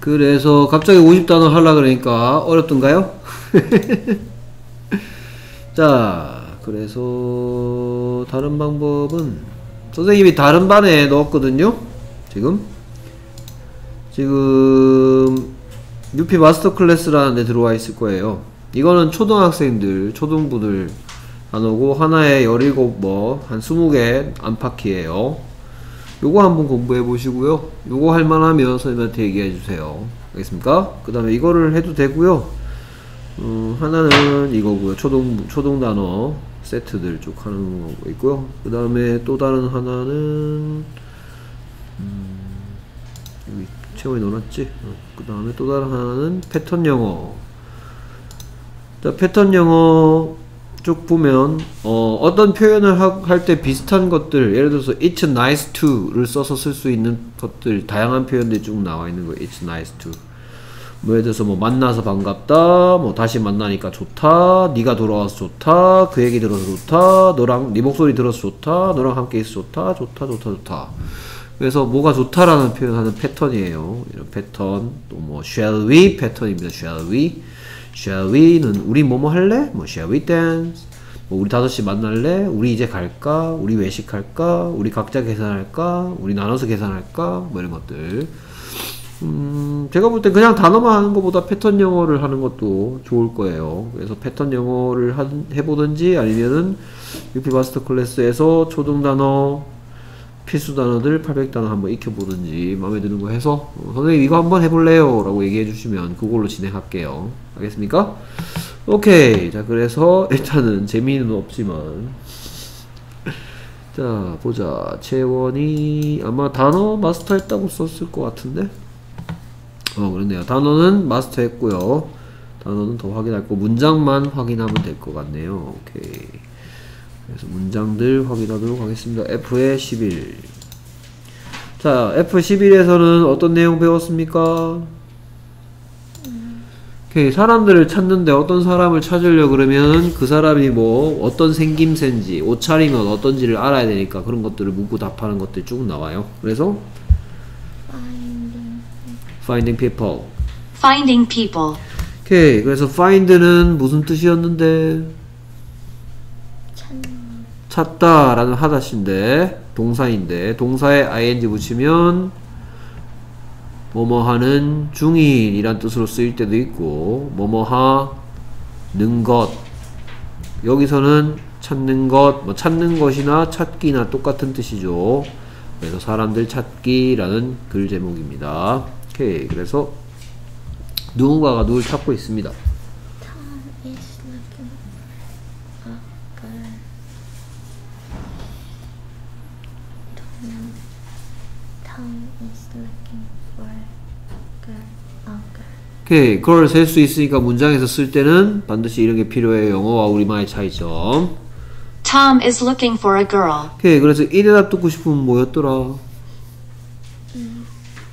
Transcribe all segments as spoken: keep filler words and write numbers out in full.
그래서 갑자기 오십 단어 하려 그러니까 어렵던가요? 자, 그래서 다른 방법은 선생님이 다른 반에 넣었거든요. 지금 지금 유피 마스터 클래스라는 데 들어와 있을 거예요. 이거는 초등학생들, 초등부들 안 오고 하나에 열일곱 뭐 한 스무 개 안팎이에요. 요거 한번 공부해 보시고요. 요거 할만하면 선생님한테 얘기해 주세요. 알겠습니까? 그 다음에 이거를 해도 되고요. 어, 하나는 이거고요. 초등 초등 단어 세트들 쭉 하는 거 있고요. 그 다음에 또 다른 하나는 음, 여기 채원이 넣어놨지. 어, 그 다음에 또 다른 하나는 패턴 영어. 자, 패턴 영어 쭉 보면 어, 어떤 표현을 할 때 비슷한 것들, 예를 들어서 it's nice to를 써서 쓸 수 있는 것들, 다양한 표현들이 쭉 나와 있는 거예요. it's nice to. 뭐 예를 들어서 뭐 만나서 반갑다, 뭐 다시 만나니까 좋다, 네가 돌아와서 좋다, 그 얘기 들어서 좋다, 너랑 네 목소리 들어서 좋다, 너랑 함께 있어 좋다, 좋다, 좋다, 좋다. 그래서 뭐가 좋다라는 표현하는 패턴이에요. 이런 패턴. 또 뭐 shall we 패턴입니다. shall we. shall we는 우리 뭐뭐 할래? 뭐 shall we dance? 뭐 우리 다섯 시 만날래? 우리 이제 갈까? 우리 외식할까? 우리 각자 계산할까? 우리 나눠서 계산할까? 뭐 이런 것들. 음, 제가 볼 때 그냥 단어만 하는 것보다 패턴 영어를 하는 것도 좋을 거예요. 그래서 패턴 영어를 한, 해보든지 아니면은 유피 마스터 클래스에서 초등 단어, 필수 단어들 팔백 단어 한번 익혀보든지 마음에 드는 거 해서 어, 선생님 이거 한번 해볼래요? 라고 얘기해 주시면 그걸로 진행할게요. 알겠습니까? 오케이. 자, 그래서 일단은 재미는 없지만 자, 보자. 채원이 아마 단어 마스터 했다고 썼을 것 같은데 어, 그렇네요. 단어는 마스터 했고요. 단어는 더 확인할 거, 문장만 확인하면 될 것 같네요. 오케이. 그래서 문장들 확인하도록 하겠습니다. 에프의 십일. 자, 에프 십일에서는 어떤 내용 배웠습니까? 음. 오케이. 사람들을 찾는데 어떤 사람을 찾으려고 그러면 그 사람이 뭐 어떤 생김새인지, 옷차림은 어떤지를 알아야 되니까 그런 것들을 묻고 답하는 것들이 쭉 나와요. 그래서 finding people. finding people. 오케이. 그래서 find는 무슨 뜻이었는데? 찾다 라는 하다시인데 동사인데 동사에 아이엔지 붙이면 뭐뭐 하는 중인 이란 뜻으로 쓰일 때도 있고 뭐뭐 하는 것, 여기서는 찾는 것, 뭐 찾는 것이나 찾기나 똑같은 뜻이죠. 그래서 사람들 찾기 라는 글 제목입니다. 오케이. 그래서 누군가가 누굴 찾고 있습니다. 오케이. 그걸 셀 수 있으니까 문장에서 쓸 때는 반드시 이런 게 필요해요. 영어와 우리말의 차이점. Tom is looking for a girl. 오케이. 그래서 이 대답 듣고 싶으면 뭐였더라? 음.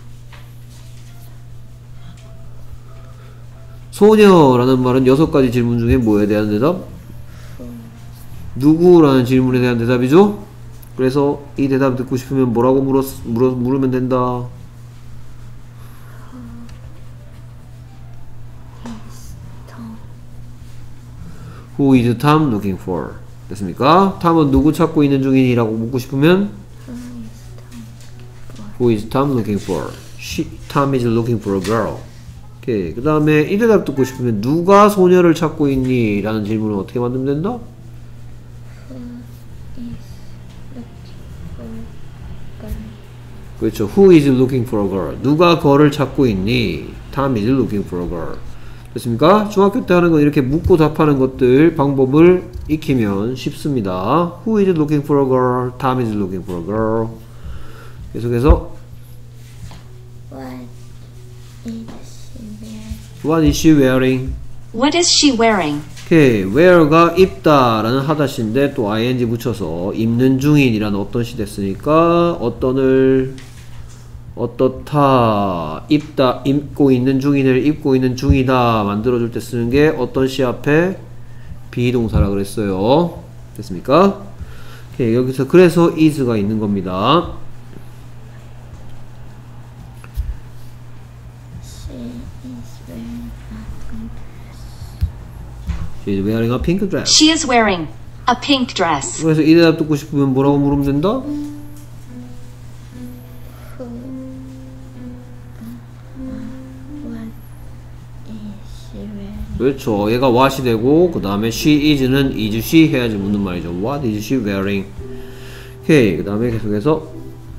소녀라는 말은 여섯 가지 질문 중에 뭐에 대한 대답? 음. 누구라는 질문에 대한 대답이죠? 그래서 이 대답 듣고 싶으면 뭐라고 물었, 물어, 물으면 된다? Who is Tom looking for? 됐습니까? 탐은 누구 찾고 있는 중이라고 묻고 싶으면 Who is Tom looking for? She, Tom is looking for a girl. 오케이. 그 다음에 이 대답 듣고 싶으면 누가 소녀를 찾고 있니? 라는 질문을 어떻게 만들면 된다? 그렇죠. Who is looking for a girl? 누가 거를 찾고 있니? Tom is looking for a girl. 됐습니까? 중학교 때 하는 건 이렇게 묻고 답하는 것들 방법을 익히면 쉽습니다. Who is looking for a girl? Tom is looking for a girl. 계속해서 What is she wearing? What is she wearing? 오케이. wear가 입다 라는 하다시인데 또 아이엔지 붙여서 입는 중인이라는 어떤 시 됐으니까 어떤을 어떻다, 입다, 입고 있는 중인을 입고 있는 중이다 만들어줄 때 쓰는 게 어떤 시 앞에 비동사라 그랬어요. 됐습니까? 오케이. 여기서 그래서 is가 있는 겁니다. She is wearing a pink dress. She is wearing a pink dress. She is wearing a pink dress. 그래서 이 대답 듣고 싶으면 뭐라고 물으면 된다? 그렇죠. 얘가 what이 되고 그 다음에 she is는 is she 해야지 묻는 말이죠. What is she wearing? 오케이. 그 다음에 계속해서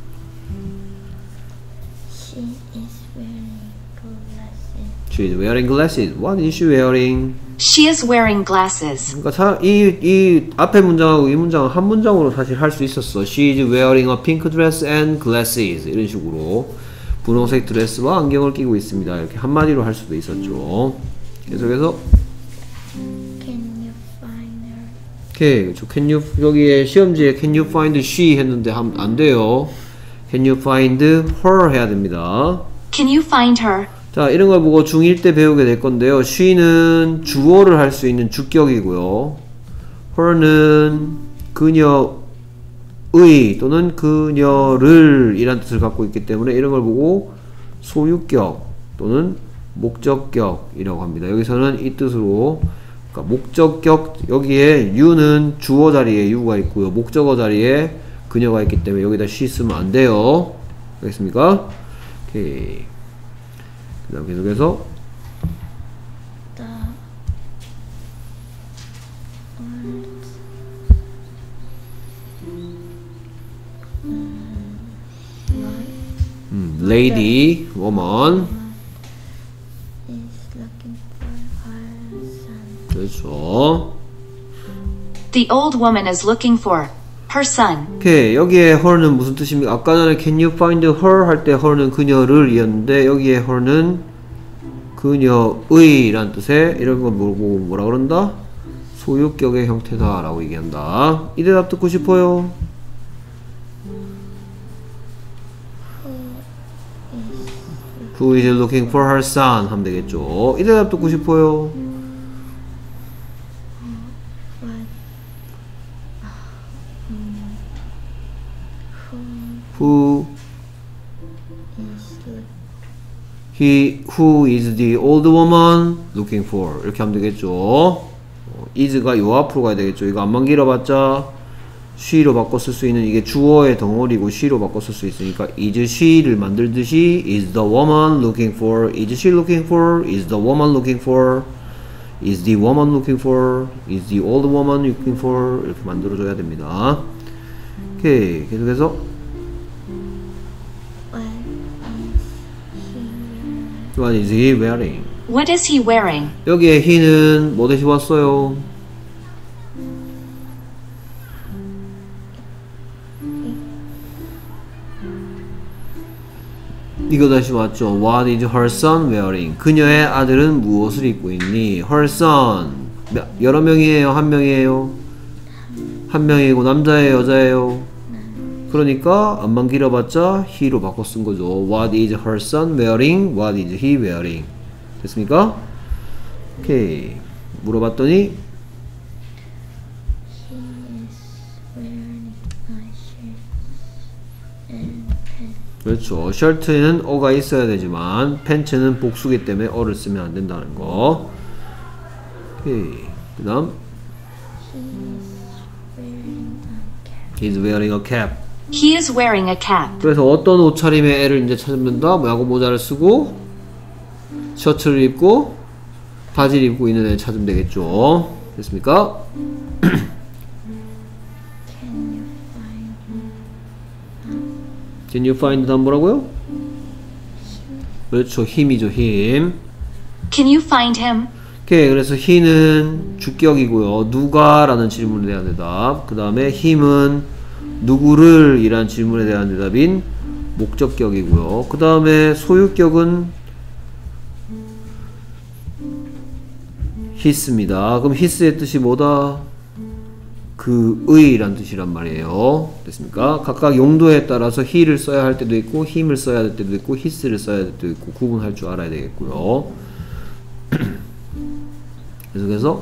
She is wearing glasses. She is wearing glasses. What is she wearing? She is wearing glasses. 그러니까 사, 이, 이 앞에 문장하고 이 문장은 한 문장으로 사실 할 수 있었어. She is wearing a pink dress and glasses. 이런 식으로 분홍색 드레스와 안경을 끼고 있습니다. 이렇게 한마디로 할 수도 있었죠. 계속해서 Can you find her? 오케이. 그렇죠. Can you 여기에 시험지에 Can you find she 했는데 함, 안 돼요. Can you find her 해야 됩니다. Can you find her? 자, 이런 걸 보고 중일 때 배우게 될 건데요. she는 주어를 할 수 있는 주격이고요. her는 그녀의 또는 그녀를 이란 뜻을 갖고 있기 때문에 이런 걸 보고 소유격 또는 목적격이라고 합니다. 여기서는 이 뜻으로 그러니까 목적격 여기에 you는 주어 자리에 you가 있고요. 목적어 자리에 그녀가 있기 때문에 여기다 she 쓰면 안 돼요. 알겠습니까? 오케이. 그 다음 계속해서 The words 음, lady, woman is looking for her son. 그렇죠. The old woman is looking for her son. 오케이. 여기에 her는 무슨 뜻입니까? 아까 전에 can you find her 할 때 her는 그녀를 이었는데 여기에 her는 그녀의 라는 뜻의 이런 거 뭐고 뭐라 그런다? 소유격의 형태다 라고 얘기한다. 이 대답 듣고 싶어요? Who is looking for her son? 하면 되겠죠. 이 대답 듣고 싶어요? Who he who is the old woman looking for 이렇게 하면 되겠죠. 어, is가 요 앞으로 가야 되겠죠. 이거 안만 길어봤자 she로 바꿔 쓸 수 있는 이게 주어의 덩어리고 she로 바꿔 쓸 수 있으니까 is she를 만들듯이 is the woman looking for is she looking for is the woman looking for is the woman looking for is the old woman looking for 이렇게 만들어줘야 됩니다. 오케이. 계속해서 What is he wearing? What is he wearing? 여기에 he는 뭐 대신 왔어요? 이거 다시 왔죠. What is her son wearing? 그녀의 아들은 무엇을 입고 있니? Her son 여러 명이에요? 한 명이에요? 한 명이고 남자예요? 여자예요? 그러니까 안만 길어봤자 he로 바꿔 쓴 거죠. What is her son wearing? What is he wearing? 됐습니까? 오케이. 물어봤더니 He is wearing a shirt and pants. 그렇죠. 셔츠에는 어가 있어야 되지만 팬츠는 복수기 때문에 어를 쓰면 안 된다는 거. 오케이. 그 다음 He is wearing a cap. He's wearing a cap. He is wearing a cap. 그래서 어떤 옷차림의 애를 이제 찾으면 된다. 야구 모자를 쓰고 셔츠를 입고 바지를 입고 있는 애를 찾으면 되겠죠. 됐습니까? Can you find Can you find 다음 뭐라고요? 그렇죠. 힘이죠. 힘. Can you find him? 오케이. 그래서 he는 주격이고요. 누가? 라는 질문에 대한 대답. 그 다음에 힘은 누구를? 이란 질문에 대한 대답인 목적격이고요. 그 다음에 소유격은 his입니다. 그럼 his의 뜻이 뭐다? 그의 란 뜻이란 말이에요. 됐습니까? 각각 용도에 따라서 he를 써야 할 때도 있고 him을 써야 할 때도 있고 his를 써야 할 때도 있고 구분할 줄 알아야 되겠고요. 계속해서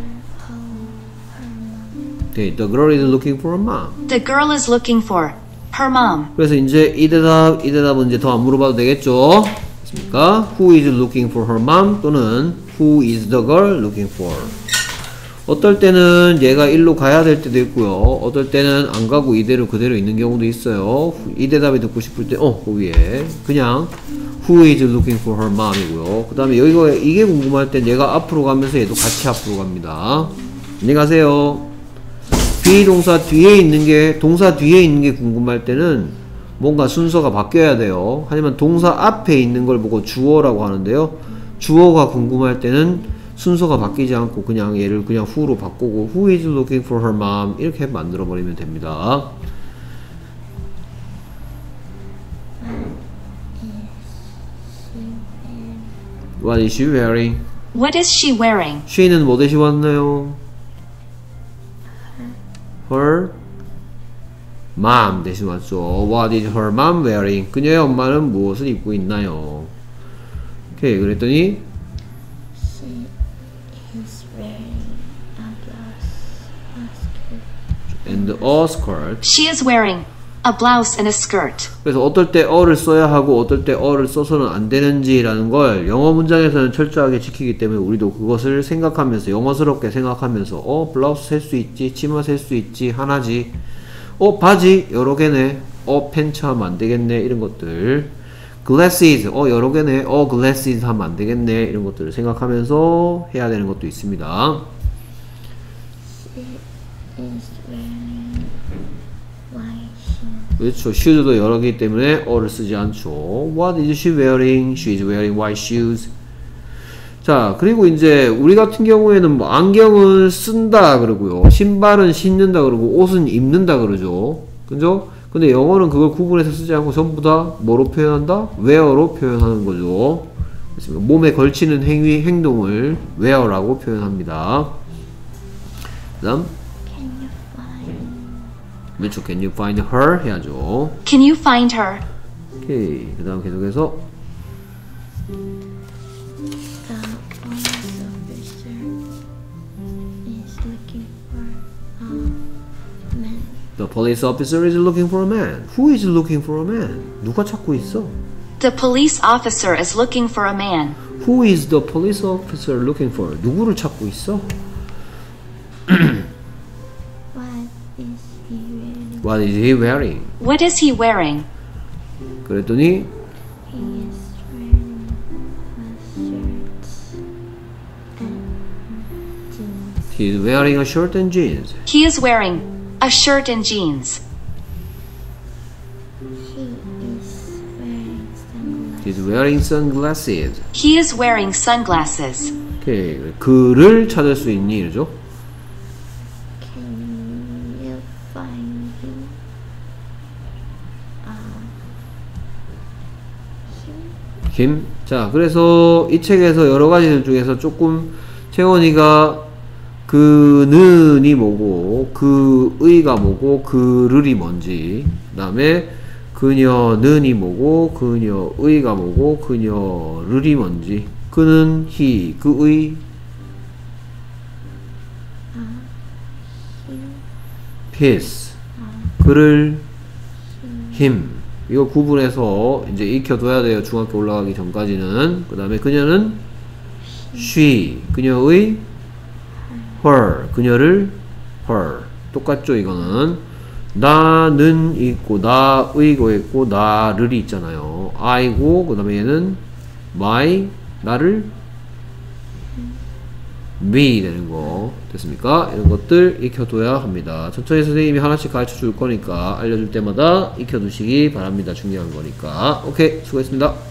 the girl is looking for her Okay, the girl is looking for a mom. mom. The girl is looking for Her mom. 그래서 이제 이 대답, 이 대답은 이제 더 안 물어봐도 되겠죠? 됐습니까? Who is looking for her mom? 또는 Who is the girl looking for? 어떨 때는 얘가 일로 가야 될 때도 있고요. 어떨 때는 안 가고 이대로 그대로 있는 경우도 있어요. 이 대답이 듣고 싶을 때, 어, 그 위에. 그냥 Who is looking for her mom 이고요. 그 다음에 여기가 이게 궁금할 땐 얘가 앞으로 가면서 얘도 같이 앞으로 갑니다. 안녕히 가세요. 비동사 뒤에 있는 게, 동사 뒤에 있는 게 궁금할 때는 뭔가 순서가 바뀌어야 돼요. 하지만 동사 앞에 있는 걸 보고 주어라고 하는데요. 주어가 궁금할 때는 순서가 바뀌지 않고 그냥 얘를 그냥 who로 바꾸고 Who is looking for her mom 이렇게 만들어 버리면 됩니다. What is she wearing? What is she wearing? she는 뭐 대신 왔나요? her mom 대신 왔죠. What is her mom wearing? 그녀의 엄마는 무엇을 입고 있나요? 오케이, 그랬더니 She is wearing a blouse, a skirt. and a skirt. She is wearing a blouse and a skirt. 그래서 어떨 때 어를 써야 하고 어떨 때 어를 써서는 안 되는지라는 걸 영어 문장에서는 철저하게 지키기 때문에 우리도 그것을 생각하면서 영어스럽게 생각하면서 어 블라우스 셀 수 있지, 치마 셀 수 있지, 하나지, 어 바지 여러 개네, 어 팬츠 하면 안 되겠네, 이런 것들. glasses 어 여러 개네, 어 glasses 하면 안 되겠네, 이런 것들을 생각하면서 해야 되는 것도 있습니다. She is wearing white shoes. 그렇죠. shoes도 여러 개이기 때문에 어를 쓰지 않죠. What is she wearing? She is wearing white shoes. 자, 그리고 이제 우리 같은 경우에는 뭐 안경을 쓴다 그러고요, 신발은 신는다 그러고, 옷은 입는다 그러죠. 그죠? 근데 영어는 그걸 구분해서 쓰지 않고 전부 다 뭐로 표현한다? wear로 표현하는 거죠. 그렇습니다. 몸에 걸치는 행위, 행동을 wear라고 표현합니다. 그 다음 Can you find 왼쪽 can you find her 해야죠. Can you find her? 오케이. 그 다음 계속해서 the police officer is looking for a man? The police officer is looking for a man. Who is looking for a man? 누가 찾고 있어? The police officer is looking for a man. Who is the police officer looking for? 누구를 찾고 있어? What is he wearing? What is he wearing? What is he wearing? 그랬더니 He is wearing a shirt and jeans. He is wearing a shirt and jeans. He is wearing sunglasses. He is wearing sunglasses. He is wearing sunglasses. 오케이. 그를 찾을 수 있니? 이러죠. Can you find him? Uh, him? 힘. 자, 그래서 이 책에서 여러 가지들 중에서 조금 채원이가 그는이 뭐고, 그의가 뭐고, 그를이 뭔지, 그 다음에 그녀는이 뭐고, 그녀의가 뭐고, 그녀를이 뭔지, 그는 he, 그의 his, 그를 him. 이거 구분해서 이제 익혀둬야 돼요. 중학교 올라가기 전까지는. 그 다음에 그녀는 she, 그녀의 her, 그녀를 her. 똑같죠, 이거는. 나는 있고, 나의고 있고, 나를이 있잖아요. I고, 그 다음에 얘는 my, 나를 me 되는 거. 됐습니까? 이런 것들 익혀둬야 합니다. 천천히 선생님이 하나씩 가르쳐 줄 거니까, 알려줄 때마다 익혀두시기 바랍니다. 중요한 거니까. 오케이, 수고했습니다.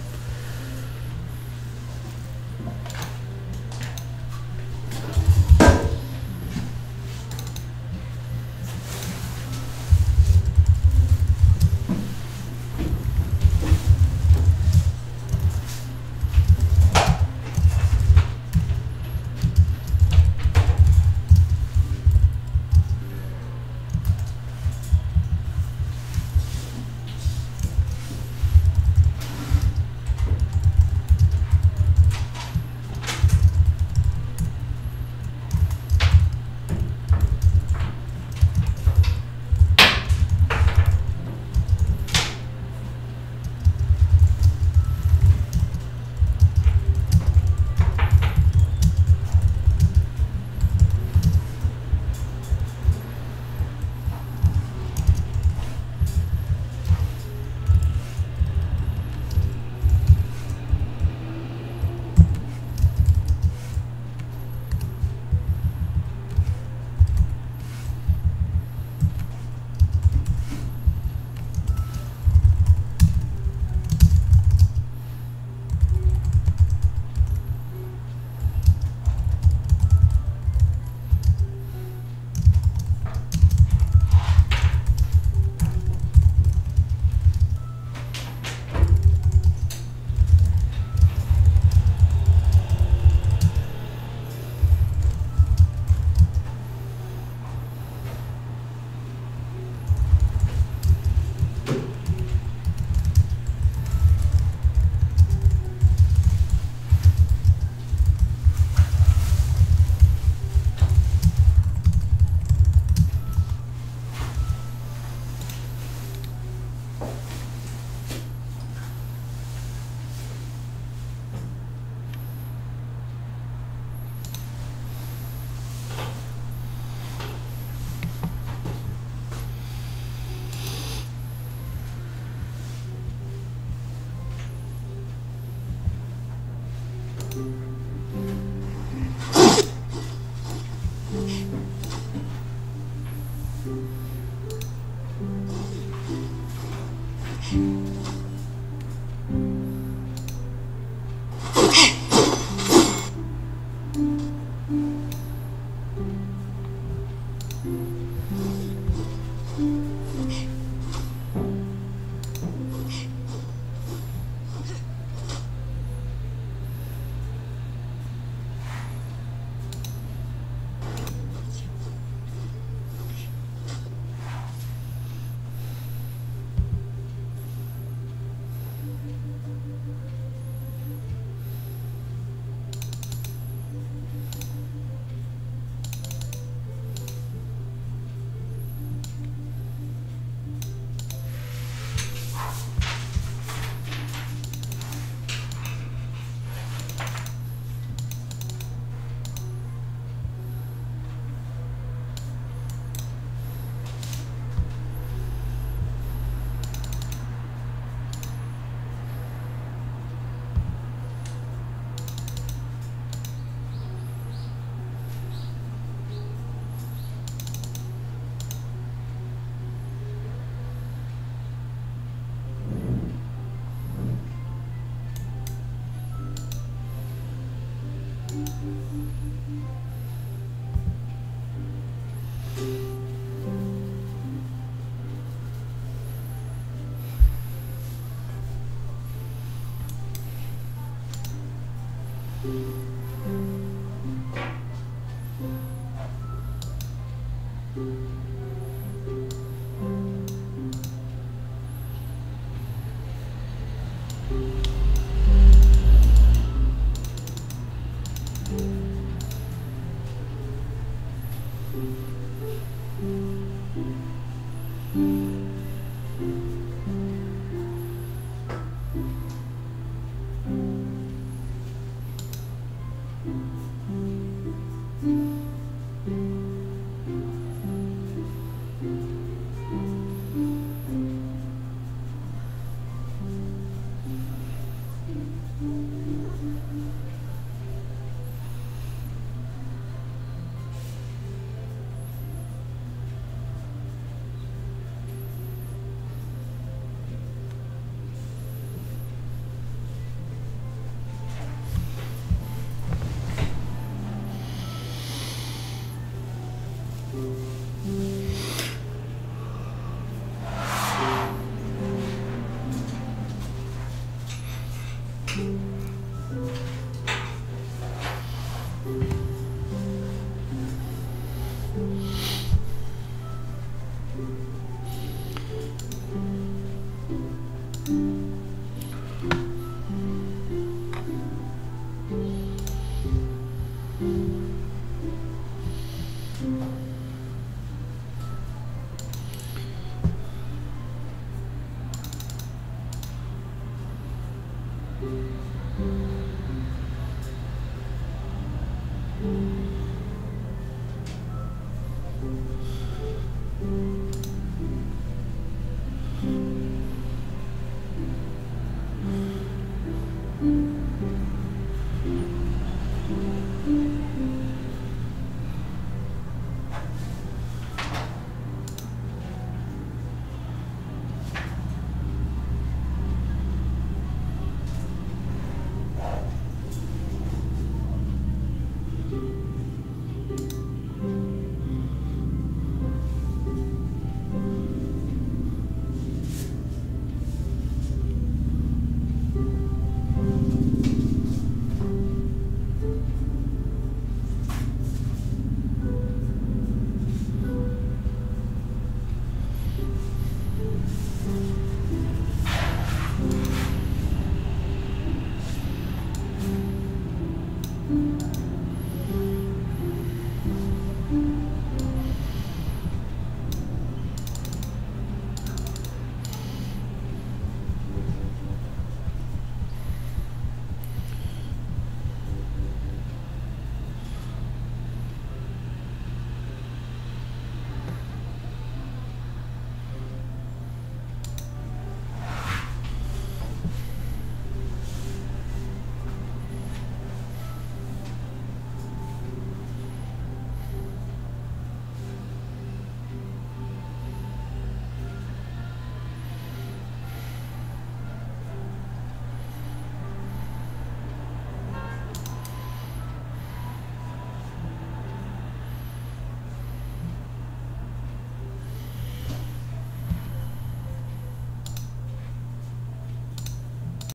음.